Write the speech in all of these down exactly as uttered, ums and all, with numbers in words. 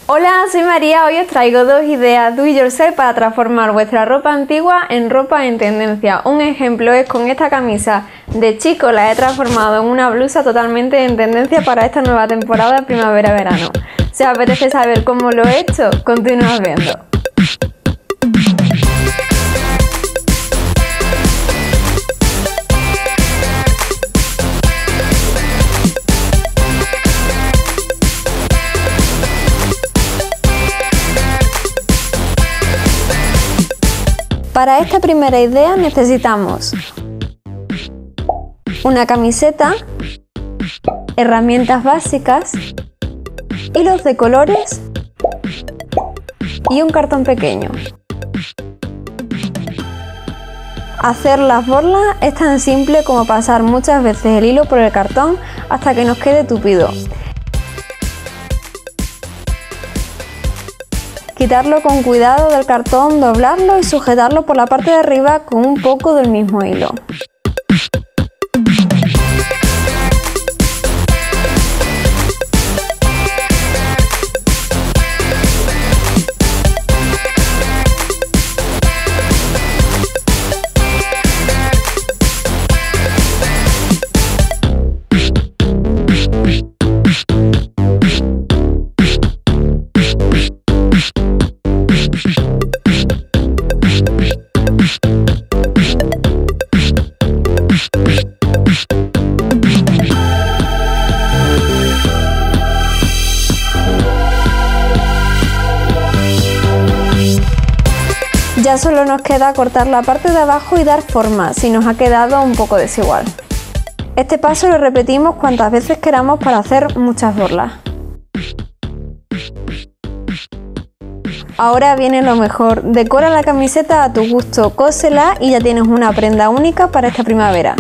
Hola, soy María, hoy os traigo dos ideas do it yourself para transformar vuestra ropa antigua en ropa en tendencia. Un ejemplo es con esta camisa de chico, la he transformado en una blusa totalmente en tendencia para esta nueva temporada primavera-verano. Si os apetece saber cómo lo he hecho, continuad viendo. Para esta primera idea necesitamos una camiseta, herramientas básicas, hilos de colores y un cartón pequeño. Hacer las borlas es tan simple como pasar muchas veces el hilo por el cartón hasta que nos quede tupido. Quitarlo con cuidado del cartón, doblarlo y sujetarlo por la parte de arriba con un poco del mismo hilo. Ya solo nos queda cortar la parte de abajo y dar forma, si nos ha quedado un poco desigual. Este paso lo repetimos cuantas veces queramos para hacer muchas borlas. Ahora viene lo mejor, decora la camiseta a tu gusto, cósela y ya tienes una prenda única para esta primavera.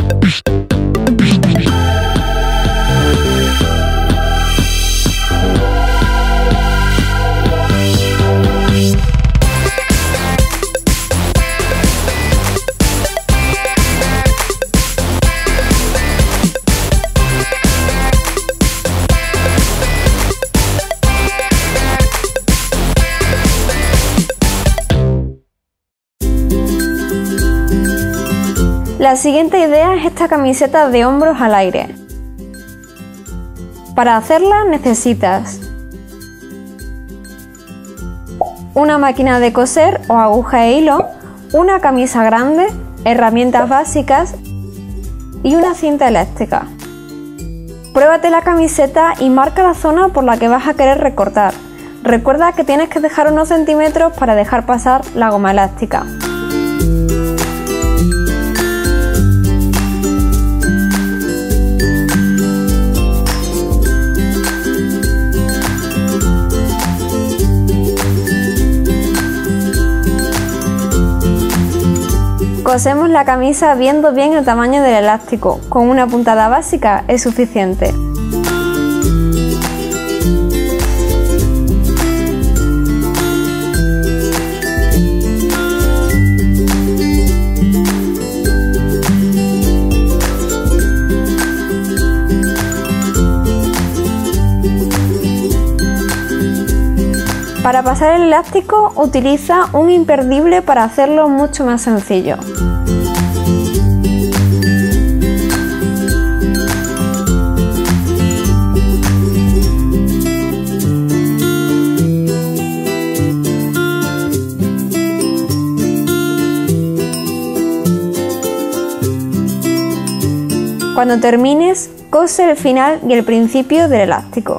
La siguiente idea es esta camiseta de hombros al aire. Para hacerla necesitas una máquina de coser o aguja e hilo, una camisa grande, herramientas básicas y una cinta elástica. Pruébate la camiseta y marca la zona por la que vas a querer recortar. Recuerda que tienes que dejar unos centímetros para dejar pasar la goma elástica. Cosemos la camisa viendo bien el tamaño del elástico, con una puntada básica es suficiente. Para pasar el elástico utiliza un imperdible para hacerlo mucho más sencillo. Cuando termines, cose el final y el principio del elástico.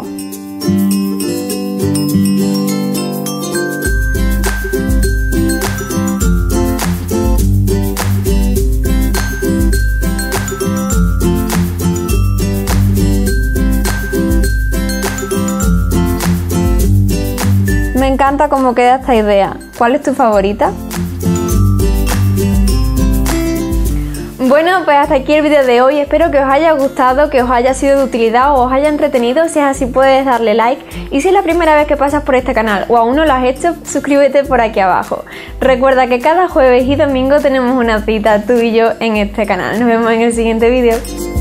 Me encanta cómo queda esta idea. ¿Cuál es tu favorita? Bueno, pues hasta aquí el vídeo de hoy. Espero que os haya gustado, que os haya sido de utilidad o os haya entretenido. Si es así, puedes darle like. Y si es la primera vez que pasas por este canal o aún no lo has hecho, suscríbete por aquí abajo. Recuerda que cada jueves y domingo tenemos una cita tú y yo en este canal. Nos vemos en el siguiente vídeo.